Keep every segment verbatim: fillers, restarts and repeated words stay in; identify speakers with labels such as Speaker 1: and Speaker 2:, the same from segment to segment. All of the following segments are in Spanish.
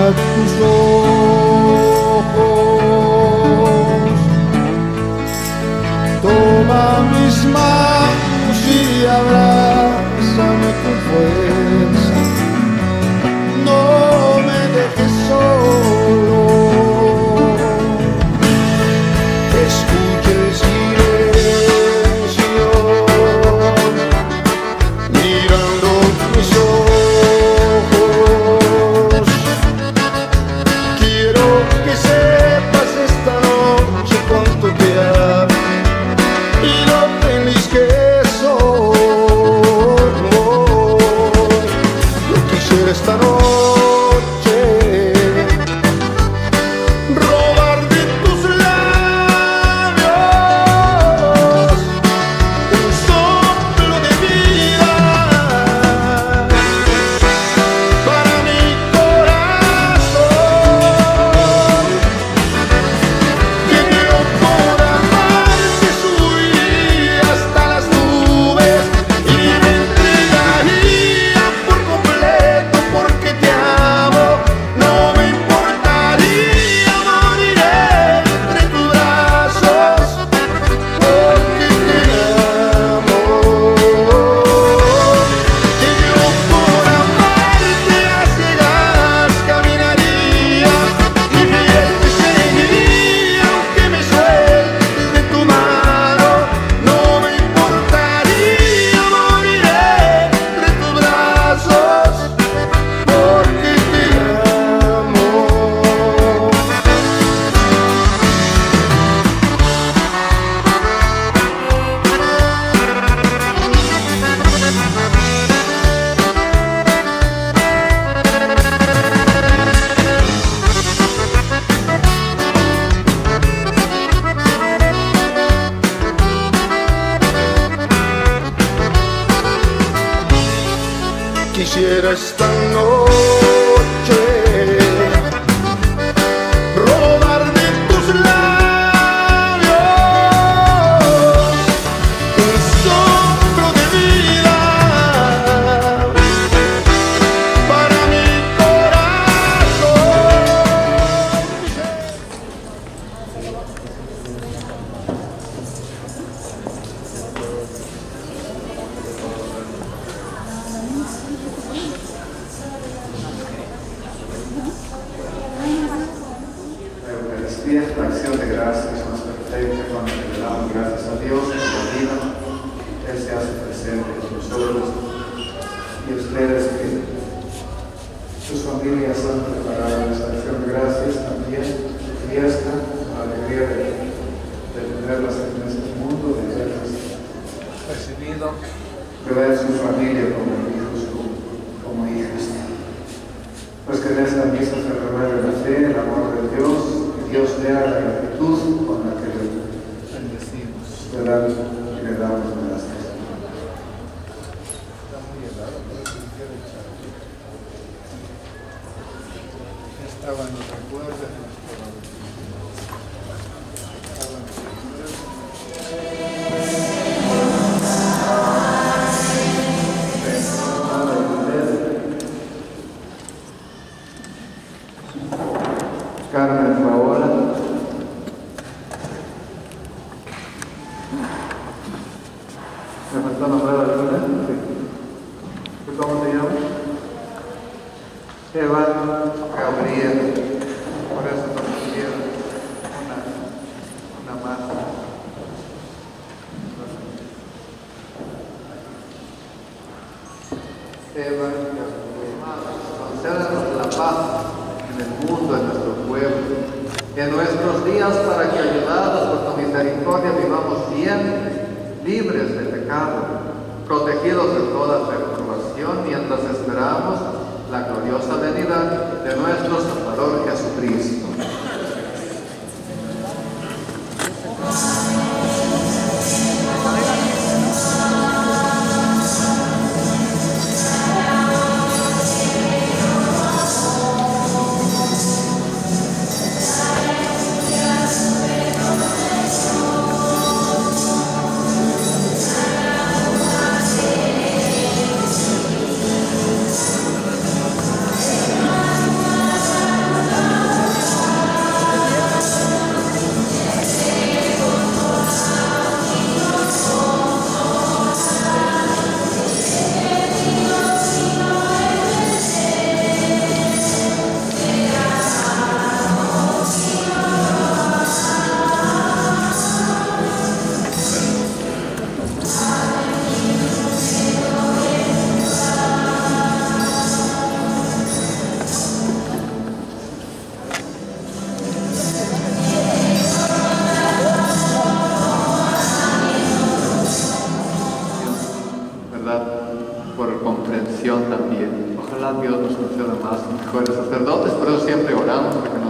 Speaker 1: tus ojos. Toma mis manos y abrázame con fuerza. No me dejes solo. Escucha el silencio mirando mis ojos. Quiero que sepas esta noche cuánto te amo y lo feliz que soy. Yo quisiera esta noche robar de tus labios un soplo de vida para mi corazón, que yo por amarte subiría hasta las nubes y me entregaría por completo porque te amo. No me importaría morir entre tus brazos porque te amo. Que yo por amarte a ciegas caminaría, mi piel te seguiría aunque me sueltes de tu mano. No me importaría morir entre tus brazos porque te amo. Quisiera esta noche robar de tus labios un soplo de vida para mi corazón.
Speaker 2: La Eucaristía es la acción de gracias más perfecta cuando le damos gracias a Dios por la vida. Él se hace presente con nosotros. Y ustedes que sus familias han preparado esta acción de gracias también, su fiesta, la alegría de, de tenerlas en este mundo, de haberlas recibido, de ver su familia como hijos, como, como hijas. Pues que en esta misa se revele la fe, el amor de Dios, y Dios vea la gratitud con la que le bendecimos, le damos, y le damos gracias. Está muy helado, pero si quiere echar. Estaba en los recuerdos. Carmen Paola, ¿me faltó nombrar alguna? Sí. ¿Cómo se llama? Evan Gabriel, por eso nos pusieron una, una mano. Evan Gabriel, concédanos la paz en el mundo, en nuestro pueblo, en nuestros días, para que ayudados por tu misericordia vivamos bien, libres de pecado, protegidos de toda perturbación, mientras esperamos la gloriosa venida de nuestro Salvador Jesucristo.
Speaker 3: Thank you.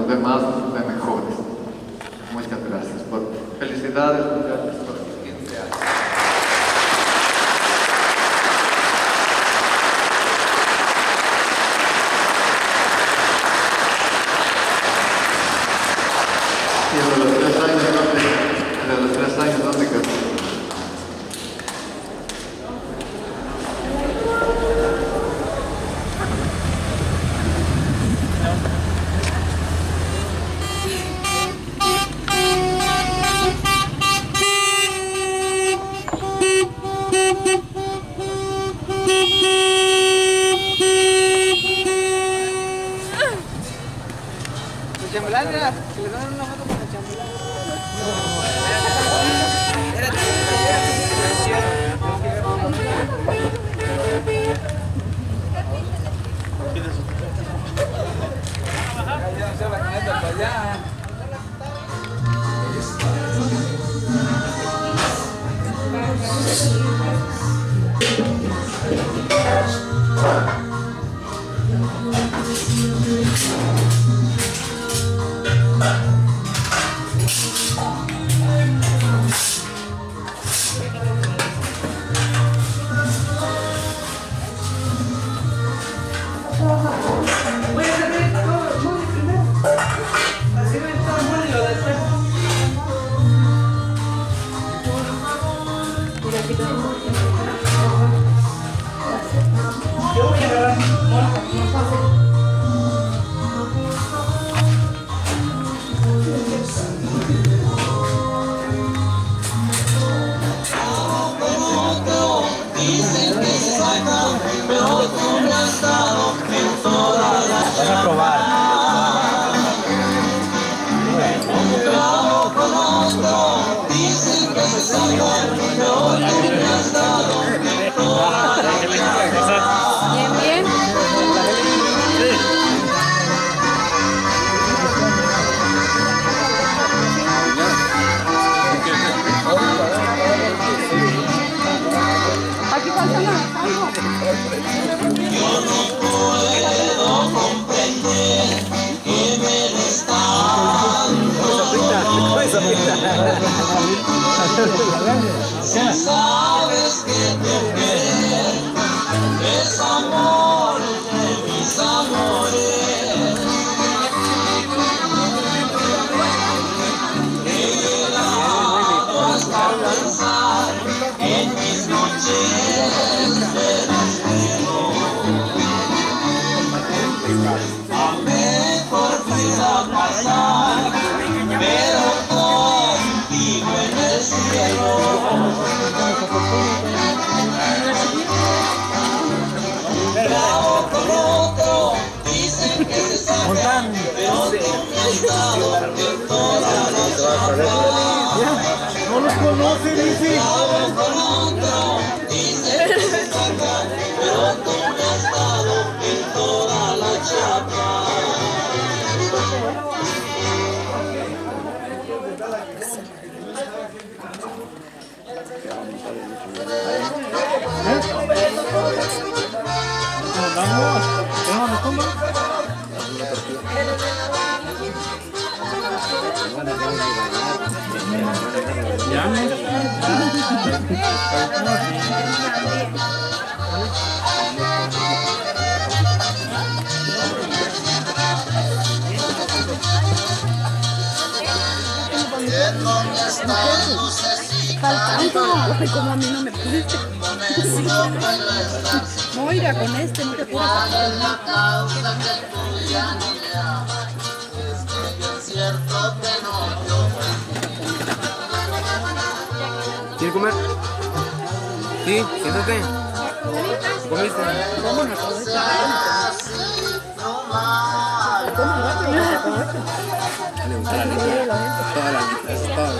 Speaker 2: demás de mejores. Muchas gracias. Por felicidades, muchachos, por sus quince años. Y de los tres años, ¿dónde? De los tres años, ¿dónde quedó?
Speaker 3: Chambelán, mira, si le dan una foto con el chambelán. Yo voy a agarrar dicen que se saca, pero tú no has estado en toda la charla. Vas a probar. Un clavo con otro, dicen que se saca, pero tú no has estado en toda la charla. Bien, bien. Aquí falta más. Yo no puedo comprender que me están si sabes que te quieres es amor de mis amores. He llegado hasta pensar en mis noches de desvelo. A mejor vida pasar, pero contigo en el cielo. Bravo con otro, dicen que se sacan, pero tú no has estado en toda la charla.
Speaker 1: No los conoce, dice.
Speaker 3: Bravo con otro, dicen que se sacan, pero tú no has estado en toda la chapa.
Speaker 1: Vamos, vamos, ¿cómo? Ya me.
Speaker 4: Faltando, como a mí no me pudiste. No, irá con este, no te puedo pasar.
Speaker 3: ¿Quieres comer? Sí, siéntate. ¿Comiste?
Speaker 4: Vámonos.
Speaker 3: Le gusta la leche. Toda la leche, toda.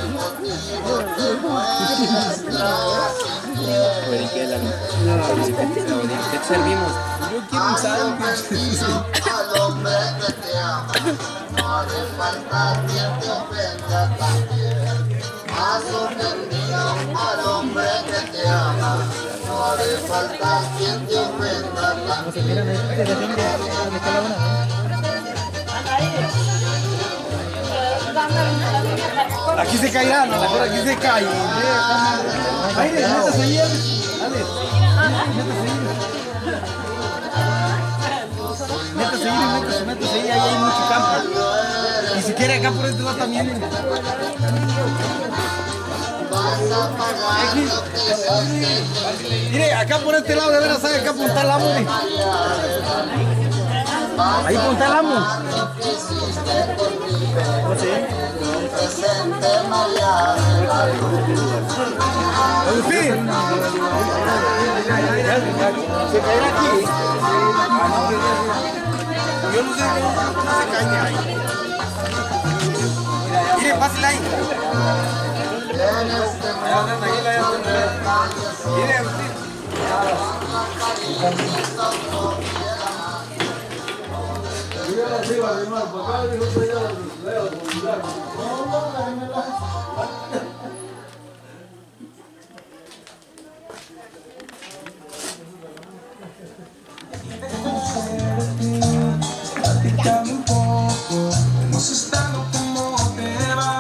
Speaker 3: Oye, ¿qué es la leche? ¿Qué servimos? Yo quiero un sándwich.
Speaker 1: Al hombre que te ama, no haré falta quien te ofenda también. Has ofendido al hombre que te ama, no haré falta quien te ofenda también.
Speaker 5: Aquí se caerán, a lo mejor aquí se cae. Aire, métase ahí, Alex. Métase ahí, métase, métase ahí, ahí hay mucho campo. Y si quiere acá por este lado también. Aquí. Mire, acá por este lado de veras hay acá apuntar el amo. Ahí apuntar el amo. Agustín, se caerá aquí. Yo no sé cómo se cae ahí. Mire, pásale ahí. Mire, Agustín.
Speaker 3: Platícame un poco, ¿cómo has estado? ¿Cómo te va?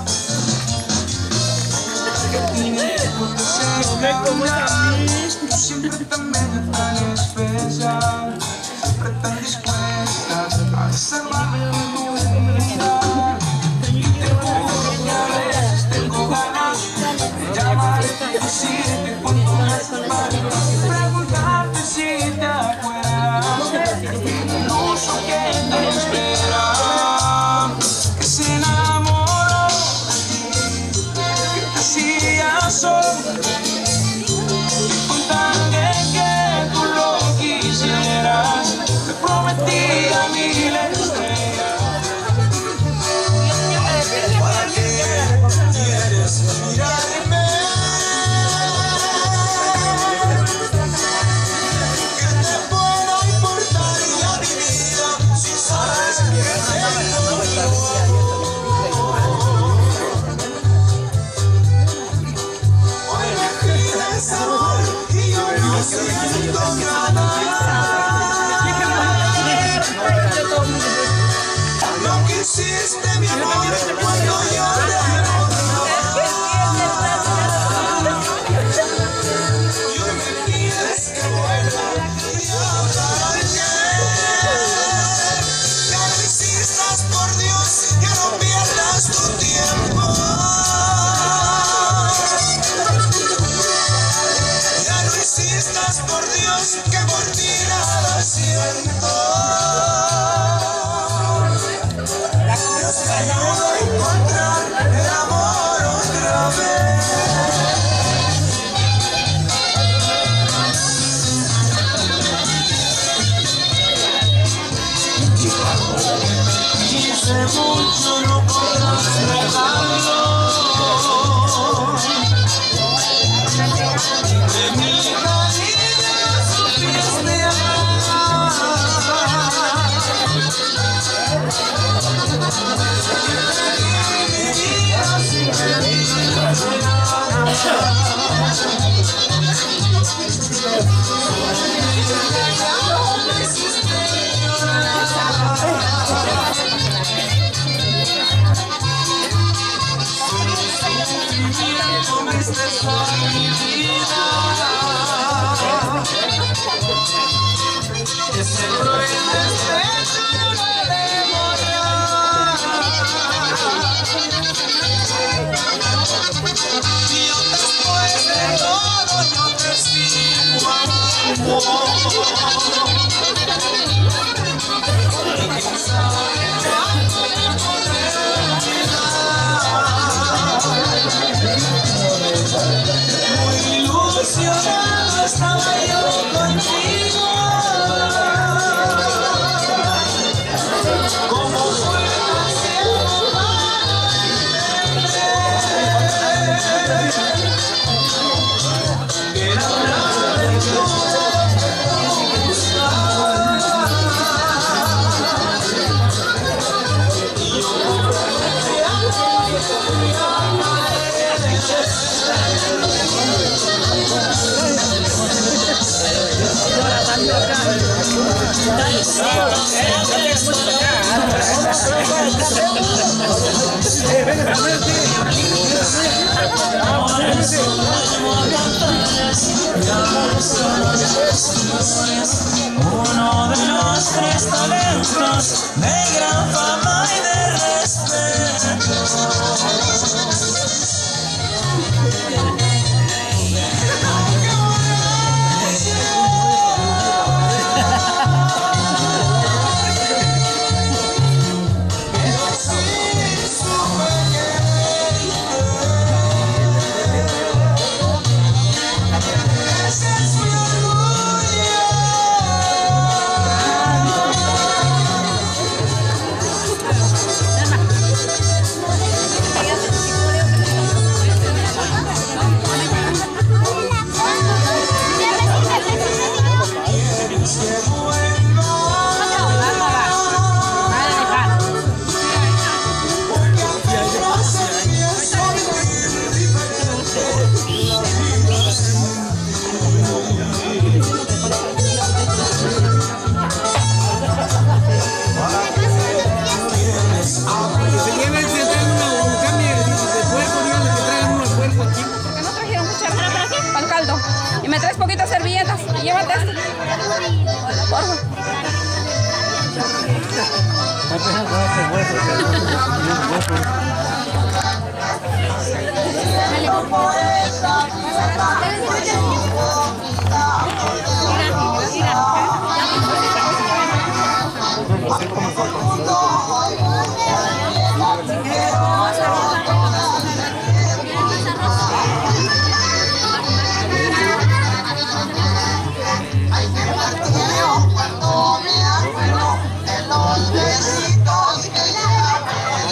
Speaker 3: ¿Qué tienes por hacer? Tú siempre tan bella, tan especial, siempre tan dispuesta a desarmarme en tu vida. Y te juro que a veces tengo ganas de llamarte y decirte cuánto me hace falta, preguntarte si te acuerdas que te espera, que se enamoró de ti, que te hacía solo, con tal de que tú lo quisieras, te prometía mil estrellas. ¿Para qué quieres mirarme? ¿Qué te pueda importar ya mi vida si sabes que tengo yo? Hoy me pides amor y yo no siento nada. Lo que hiciste, mi amor, cuando yo te abandonaba. Y hoy me pides que vuelva y ahora qué. Ya no insistas, por Dios, ya no pierdas tu tiempo. Ya no insistas, por Dios, que por ti nada siento. Dios me ayuda a encontrar el amor otra vez. Quise mucho, no podrás dejarlo. De mi cariño supiste amar. Mi vida sin ti comiste toda mi vida. Ese cruel despecho no lo debo olvidar. Y yo después de todo yo te sigo amando. Y quién sabe cuándo te podré olvidar. Muy ilusionado estaba yo contigo. Como fue haciendo para mi mente. Era una aventura. actores, uno de los tres talentos de gran fama y de respeto.
Speaker 6: Y me traes poquitas servilletas. Llévate esto. Porfa.
Speaker 1: Cuando me acuerdo de los besitos que ya me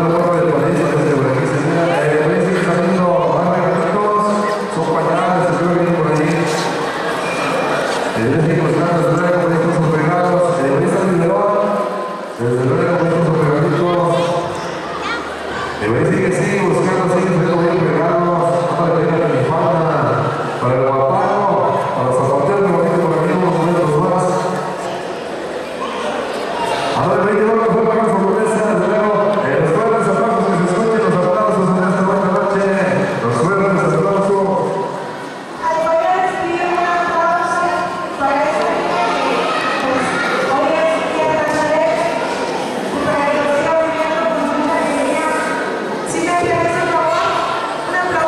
Speaker 7: Un aplauso.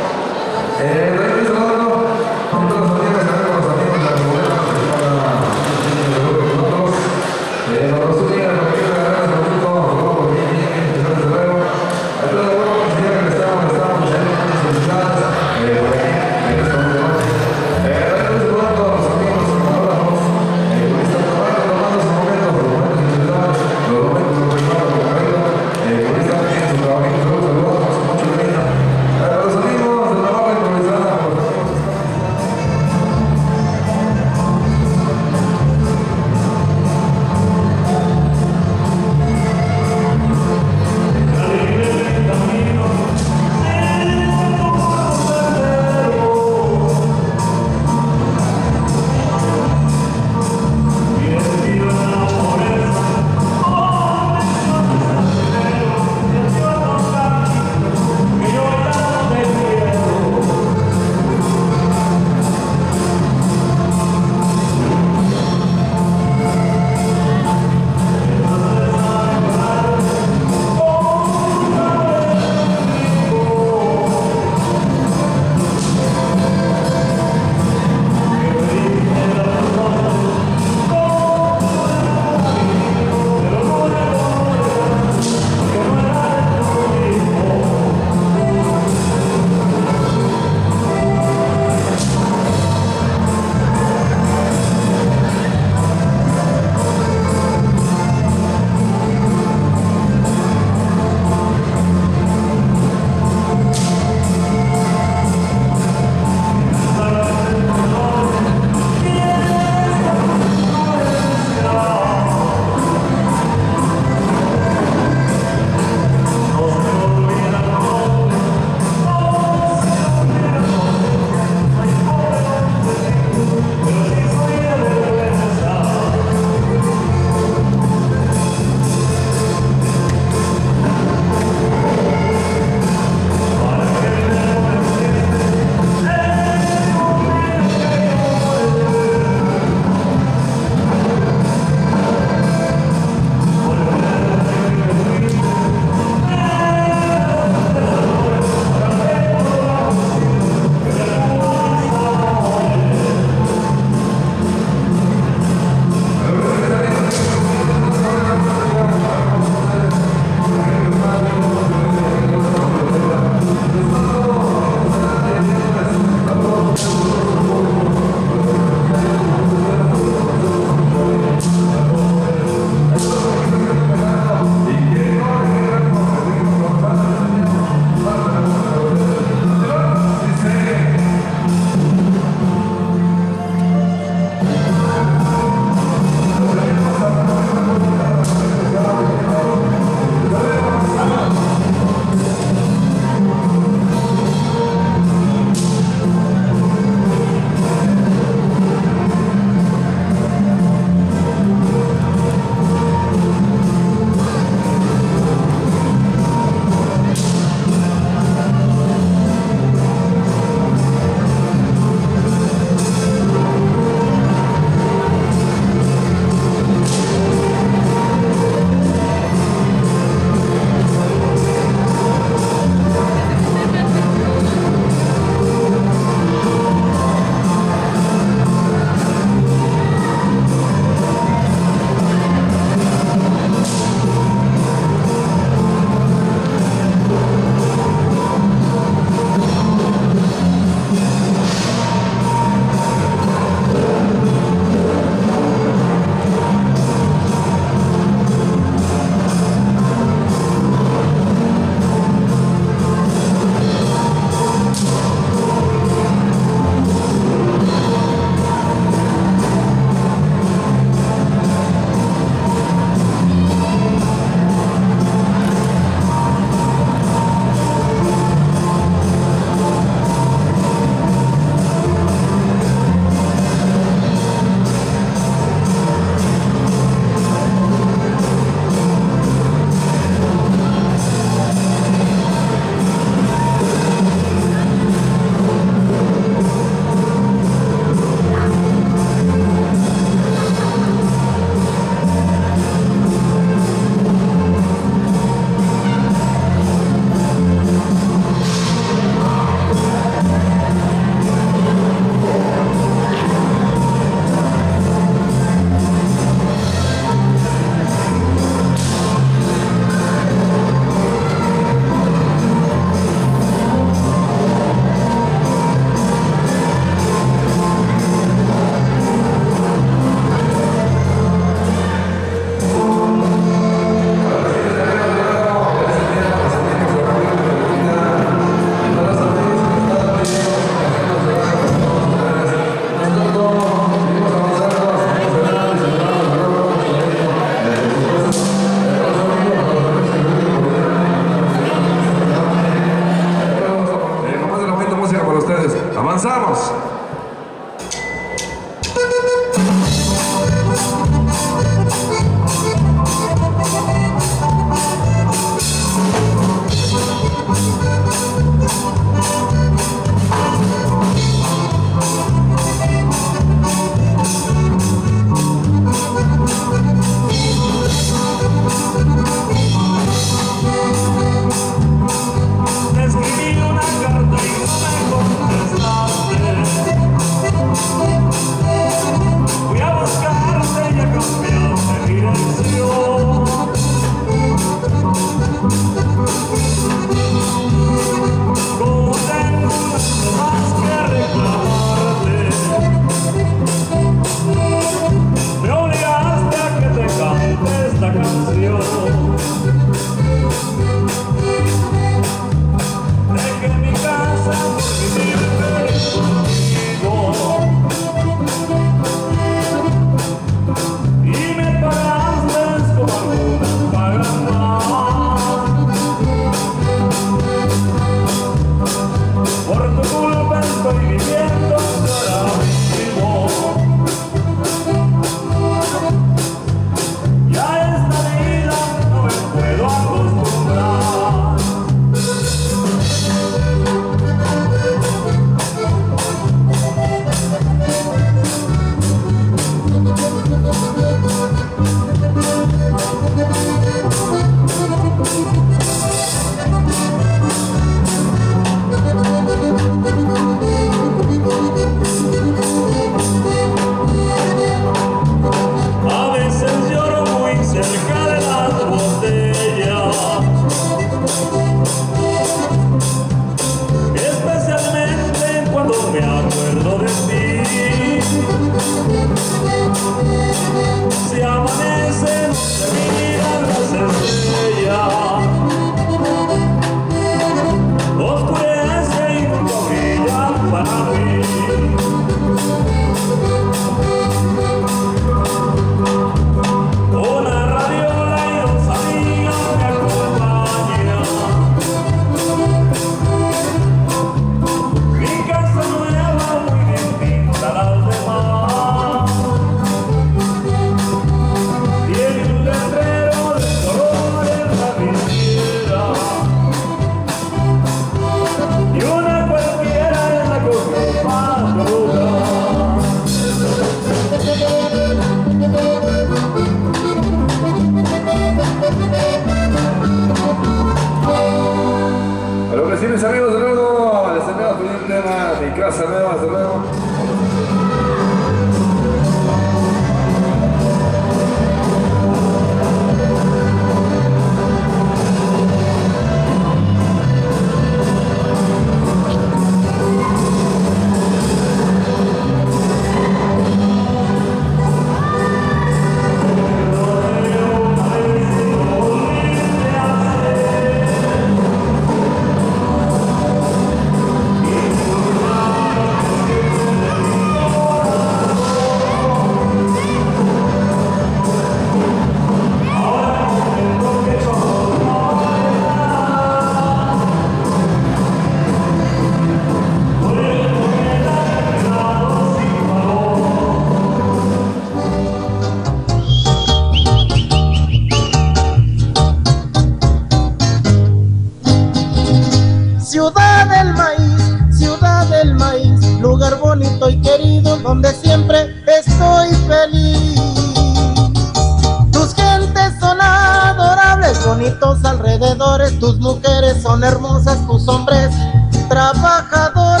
Speaker 7: soy querido, donde siempre estoy feliz. Tus gentes son adorables, bonitos alrededores, tus mujeres son hermosas, tus hombres trabajadores.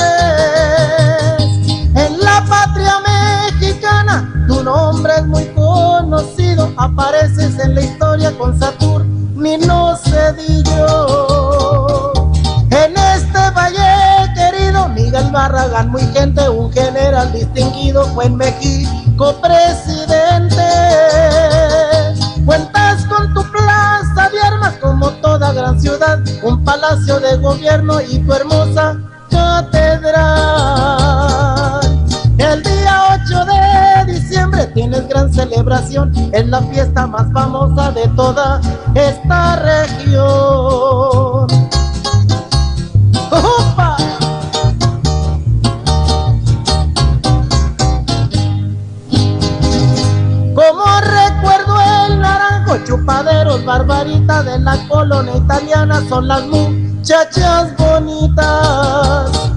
Speaker 7: En la patria mexicana tu nombre es muy conocido, apareces en la historia con Saturnino Cedillo. En este valle querido, Miguel Barragán, muy gente, un general distinguido, fue en México presidente. Cuentas con tu plaza de armas como toda gran ciudad, un palacio de gobierno y tu hermosa catedral. El día ocho de diciembre tienes gran celebración, es la fiesta más famosa de toda esta región. ¡Opa! Como recuerdo el Naranjo, Chupaderos, Barbarita, de la colonia italiana son las muchachas bonitas.